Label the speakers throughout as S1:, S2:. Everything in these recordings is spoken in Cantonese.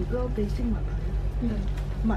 S1: 咯，俾聲物佢。物。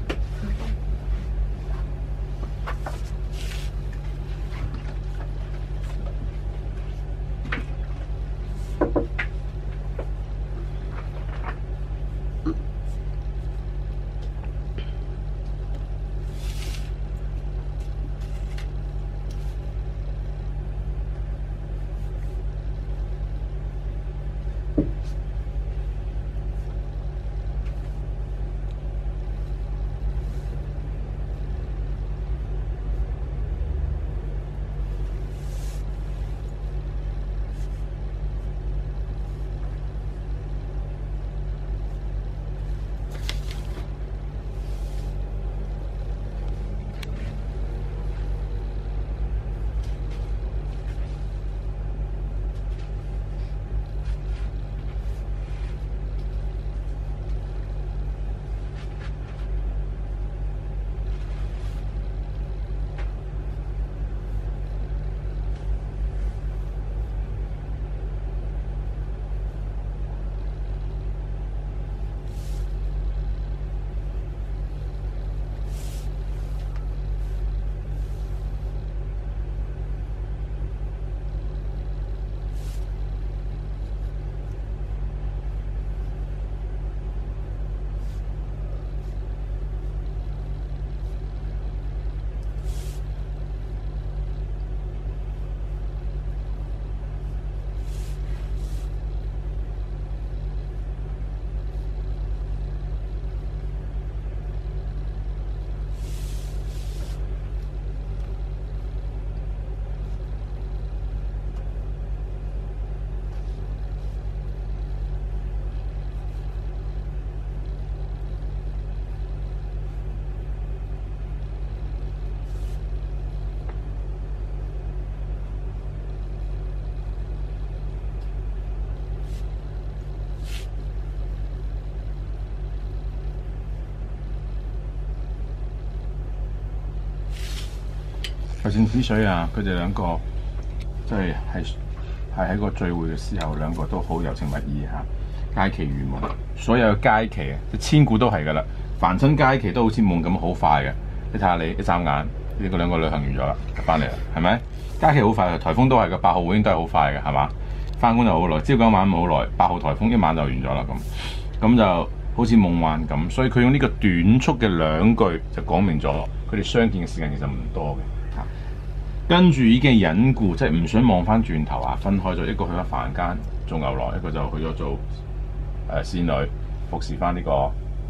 S2: 頭先啲水啊，佢哋兩個即係喺個聚會嘅時候，兩個都好柔情蜜意嚇，佳期如夢。所有嘅佳期啊，即千古都係㗎啦。凡親佳期都好似夢咁好快嘅。你睇下你一眨眼，呢個兩個旅行完咗啦，翻嚟啦，係咪？佳期好快，颱風都係嘅，8號會應都係好快嘅，係嘛？翻工就好耐，朝九晚冇耐，8號颱風一晚就完咗啦咁就好似夢幻咁。所以佢用呢個短促嘅2句就講明咗，佢哋相見嘅時間其實唔多嘅。跟住已經隱故，即係唔想望翻轉頭啊！分開咗，一個去咗凡間做牛郎，一個就去咗做仙女，服侍翻呢個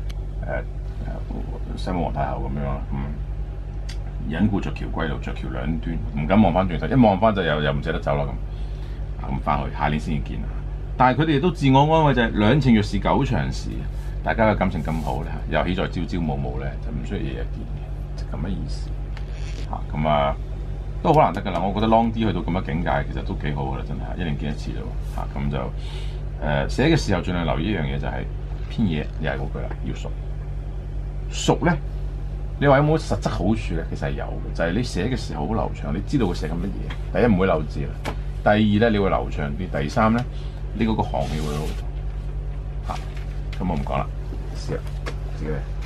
S2: 西門皇太后咁樣啦。隱故着橋歸路，着橋兩端，唔敢望翻轉頭，一望翻就又唔捨得走啦咁翻去，下年先至見啊！但係佢哋都自我安慰就係兩情若是久長時，大家嘅感情咁好咧，又喜在朝朝暮暮咧，就唔需要日日見嘅，就咁嘅意思咁都好難得㗎啦！我覺得 long 啲去到咁嘅境界，其實都幾好㗎啦，真係1年見一次咯咁就寫嘅時候盡量留意一樣嘢，就係篇嘢又係嗰句啦，要熟。熟咧，你話有冇實質好處咧？其實係有嘅，就係你寫嘅時候好流暢，你知道佢寫緊乜嘢。第一唔會漏字啦，第二咧你會流暢啲，第三咧你嗰個行氣會好咗咁我唔講啦，試啦，自己嚟。